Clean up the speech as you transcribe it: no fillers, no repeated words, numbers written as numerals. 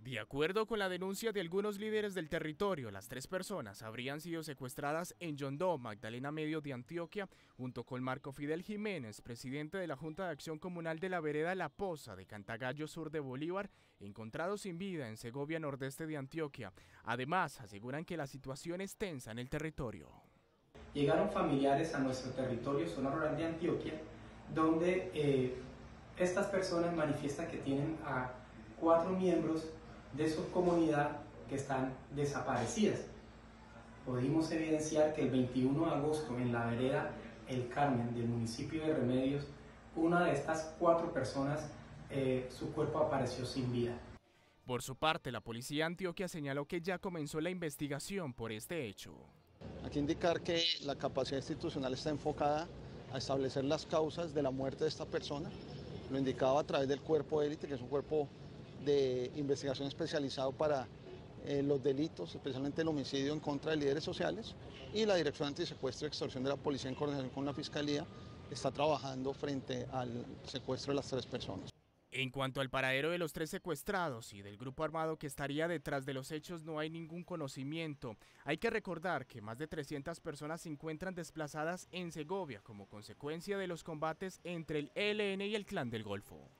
De acuerdo con la denuncia de algunos líderes del territorio, las 3 personas habrían sido secuestradas en Yondó, Magdalena Medio de Antioquia, junto con Marco Fidel Jiménez, presidente de la Junta de Acción Comunal de la vereda La Poza de Cantagallo Sur de Bolívar, encontrados sin vida en Segovia Nordeste de Antioquia. Además, aseguran que la situación es tensa en el territorio. Llegaron familiares a nuestro territorio, zona rural de Antioquia, donde estas personas manifiestan que tienen a 4 miembros de su comunidad que están desaparecidas. Pudimos evidenciar que el 21 de agosto en la vereda El Carmen del municipio de Remedios, una de estas 4 personas, su cuerpo apareció sin vida. Por su parte, la policía de Antioquia señaló que ya comenzó la investigación por este hecho. Hay que indicar que la capacidad institucional está enfocada a establecer las causas de la muerte de esta persona. Lo indicaba a través del cuerpo élite, que es un cuerpo de investigación especializado para los delitos, especialmente el homicidio en contra de líderes sociales, y la Dirección Antisecuestro y Extorsión de la Policía en coordinación con la Fiscalía está trabajando frente al secuestro de las 3 personas. En cuanto al paradero de los 3 secuestrados y del grupo armado que estaría detrás de los hechos, no hay ningún conocimiento. Hay que recordar que más de 300 personas se encuentran desplazadas en Segovia como consecuencia de los combates entre el ELN y el Clan del Golfo.